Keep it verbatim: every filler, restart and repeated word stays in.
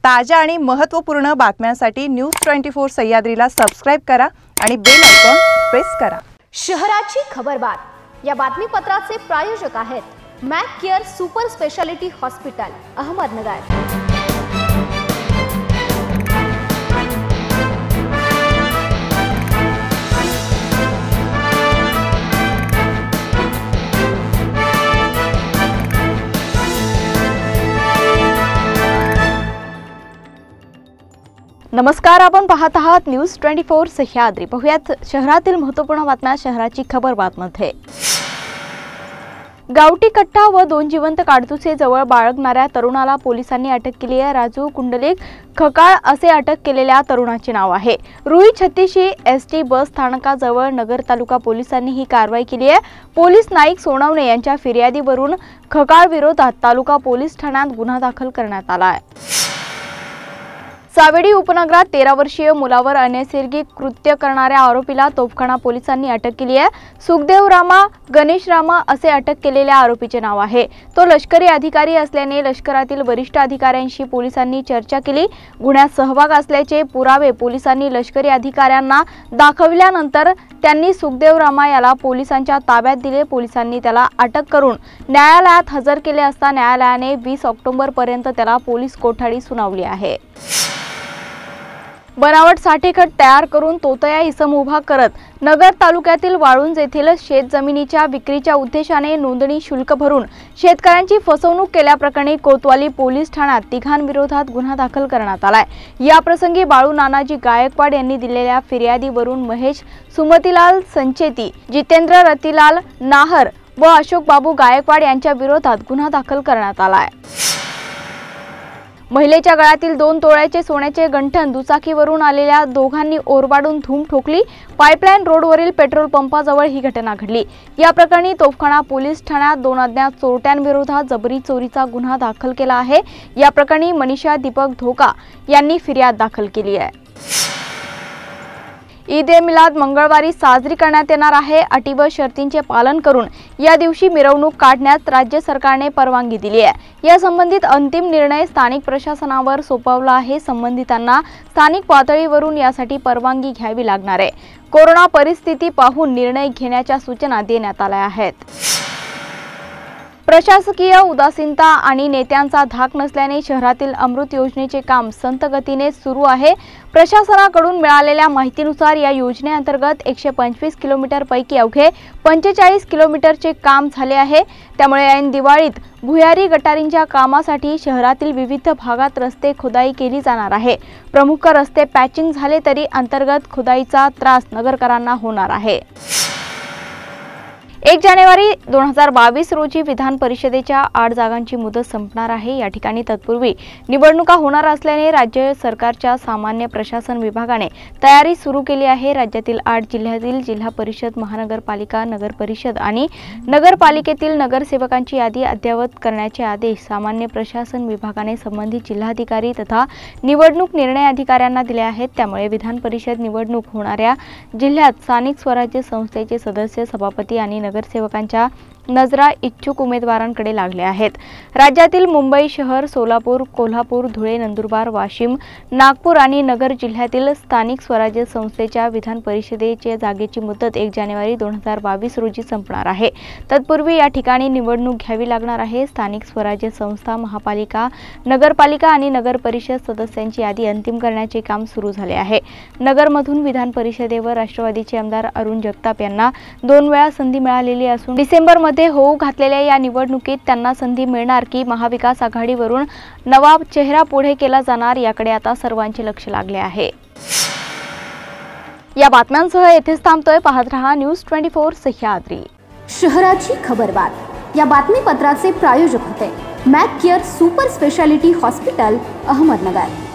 ताज्या आणि महत्त्वपूर्ण बातम्यांसाठी न्यूज ट्वेंटी फोर सह्याद्रीला सबस्क्राइब करा आणि बेल आयकॉन प्रेस करा। शहराची खबरबात या बातमीपत्राचे प्रायोजक आहेत Mac Care super speciality hospital Ahmednagar. नमस्कार, आपण पाहत आहात न्यूज ट्वेंटी फोर सह्याद्री। पाहुयात शहरातील महत्त्वपूर्ण बातम्या शहराची खबरबातमध्ये। गावठी कट्टा व दोन जिवंत काडतुसे जवळ बाळगणाऱ्या तरुणाला पोलिसांनी अटक केली आहे। राजू कुंडलिक खकाळ असे अटक केलेल्या तरुणाचे नाव आहे। रुई छत्तीशी एसटी बस स्थानकाजवळ नगर तालुका पोलिसांनी ही कारवाई केली आहे। पोलीस नाईक सोनवणे यांच्या फिर्यादीवरून खकाळ विरोधात तालुका पोलीस ठाण्यात गुन्हा दाखल करण्यात आला आहे। सावेडी उपनगरात तेरा वर्षीय मुलावर अनैसर्गिक कृत्य करणाऱ्या आरोपीला तोफखाना पोलिसांनी अटक केली आहे। सुखदेव रामा गणेश रामा असे अटक केलेल्या आरोपीचे नाव आहे। तो लष्करी अधिकारी असल्याने लष्करातील वरिष्ठ अधिकाऱ्यांशी पोलिसांनी चर्चा केली। गुन्ह्यात सहभाग असल्याचे पुरावे पोलिसांनी लष्करी अधिकाऱ्यांना दाखविल्यानंतर त्यांनी सुखदेव रामा याला पोलिसांच्या ताब्यात दिले। पोलिसांनी त्याला अटक करून न्यायालयात हजर केले असता न्यायालयाने वीस ऑक्टोबर पर्यंत त्याला पोलीस कोठडी सुनावली आहे। बनावट साठेखत तयार करून तोतया इसम उभा करत नगर तालुक्यातील वाळुंज येथील शेतजमिनीच्या विक्रीच्या उद्देशाने नोंदणी शुल्क भरून शेतकऱ्यांची फसवणूक केल्याप्रकरणी कोतवाली पोलीस ठाण्यात तिघांविरोधात गुन्हा दाखल करण्यात आलाय। या प्रसंगी बाळू नानाजी गायकवाड यांनी दिलेल्या फिर्यादीवरून महेश सुमतीलाल संचेती, जितेंद्र रतिलाल नाहर व अशोक बाबू गायकवाड यांच्या विरोधात गुन्हा दाखल करण्यात आलाय। महिलेच्या गळ्यातील दोन तोळ्याचे सोन्याचे गंठण दुचाकीवरून आलेल्या दोघांनी ओरबाडून धूम ठोकली। पाईपलाईन रोडवरील पेट्रोल पंपाजवळ ही घटना घडली। या प्रकरणी तोफखाना पोलीस ठाण्यात दोन अज्ञात चोरट्यांविरोधात जबरी चोरीचा गुन्हा दाखल केला आहे। या प्रकरणी मनीषा दीपक धोका यांनी फिर्याद दाखल केली आहे। ईद ए मिलाद मंगळवारी साजरी करण्यात येणार आहे। अटी व शर्तींचे पालन करून या दिवशी मिरवणूक काढण्यास राज्य सरकारने परवानगी दिली आहे। या संबंधित अंतिम निर्णय स्थानिक प्रशासनावर सोपवला आहे। संबंधितांना स्थानिक पातळीवरून यासाठी परवानगी घ्यावी लागणार आहे। कोरोना परिस्थिती पाहून निर्णय घेण्याच्या सूचना देण्यात आल्या आहेत। प्रशासकीय उदासीनता आणि नेत्यांचा धाक नसल्याने शहरातील अमृत योजनेचे काम संत गतीने सुरू आहे। प्रशासनाकडून मिळालेल्या माहितीनुसार या योजनेअंतर्गत एकशे पंचवीस किलोमीटर पैकी अवघे पंचेचाळीस किलोमीटरचे काम झाले आहे। त्यामुळे ऐन दिवाळीत भुयारी गटारींच्या कामासाठी शहरातील विविध भागात रस्ते खोदाई केली जाणार आहे। प्रमुख रस्ते पॅचिंग झाले तरी अंतर्गत खोदाईचा त्रास नगरकरांना होणार आहे। एक जानेवारी दोन हजार बावीस रोजी विधान परिषदेच्या आठ जागांची मुदत संपणार आहे। या ठिकाणी तत्पूर्वी निवडणुका होणार असल्याने राज्य सरकारच्या सामान्य प्रशासन विभागाने तयारी सुरू केली आहे। राज्यातील आठ जिल्ह्यातील जिल्हा परिषद, महानगरपालिका, नगर परिषद आणि नगरपालिकेतील नगरसेवकांची यादी अद्ययावत करण्याचे आदेश सामान्य प्रशासन विभागाने संबंधित जिल्हाधिकारी तथा निवडणूक निर्णय अधिकाऱ्यांना दिले आहेत। त्यामुळे विधान परिषद निवडणूक होणाऱ्या जिल्ह्यात स्थानिक स्वराज्य संस्थेचे सदस्य, सभापती आणि नगरसेवकांच्या नजरा इच्छुक उमेदवारांकडे लागल्या आहेत। राज्यातील मुंबई शहर, सोलापूर, कोल्हापूर, धुळे, नंदुरबार, वाशिम, नागपूर आणि नगर जिल्ह्यातील स्थानिक स्वराज्य संस्थेच्या विधान परिषदेच्या जागेची मुदत एक जानेवारी दोन हजार बावीस रोजी संपणार आहे। तत्पूर्वी या ठिकाणी निवडणूक घ्यावी लागणार आहे। स्थानिक स्वराज्य संस्था, महापालिका, नगरपालिका आणि नगर परिषद सदस्यांची यादी अंतिम करण्याचे काम सुरू झाले आहे। नगरमधून विधान परिषदेवर राष्ट्रवादीचे आमदार अरुण जगताप यांना दोन वेळा संधी मिळालेली असून डिसेंबर मध्ये होऊ घातलेल्या या निवडणुकीत त्यांना संधी मिळणार की महाविकास आघाडीवरून नवा चेहरा पुढे केला जाणार याकडे आता सर्वांचे लक्ष लागले आहे। या बातम्यांसह येथेच थांबतोय। पाहत रहा न्यूज ट्वेंटी फोर सह्याद्री। शहराची खबरबात या बातमीपत्राचे प्रायोजक होते Mac Care super speciality hospital Ahmednagar.